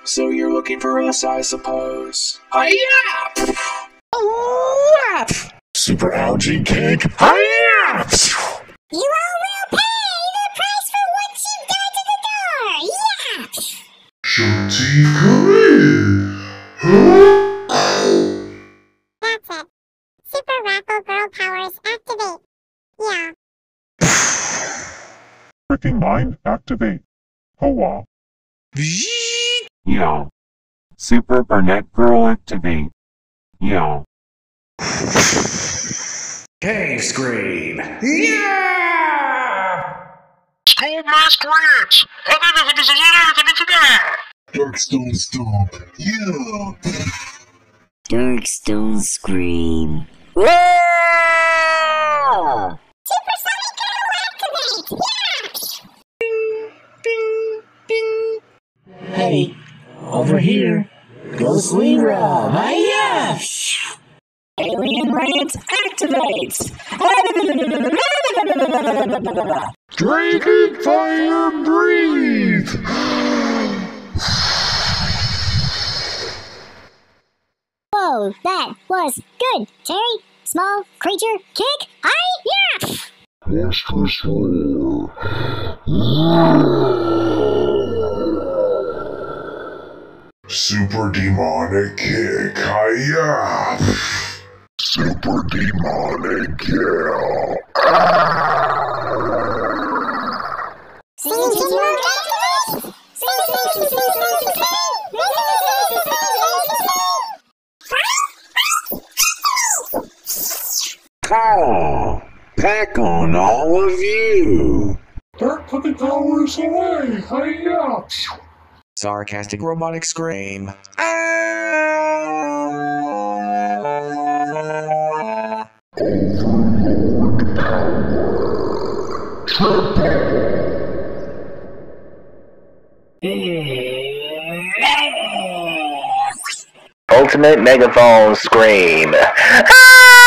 So you're looking for us, I suppose. Hi-ya! Super algae cake. Hi-ya! You all will pay the price for what you've done to the door! Yeah! Shorty Green. That's it. Super Raffle Girl powers activate. Yeah. Freaking mind activate. Hoa. Yo. Super Burnett Girl activate. Yo. Cave Scream! Yeah! School masquerades! Darkstone Stomp. Yeah. Darkstone Scream. Supersonic Girl activate! Yeah! Hey, over here. Ghostly Rob. Hiya! Alien Rant activates! Dragon Fire Breathe! Whoa, that was good, Terry. Small creature kick. Hi-ya! Monstrous roar. Super demonic kick. Hiya! Super demonic kill. Call! Pack on all of you! Dark Puppet Powers away. Hiya! Sarcastic robotic scream. Overlord power. Triple. Ultimate Megaphone Scream.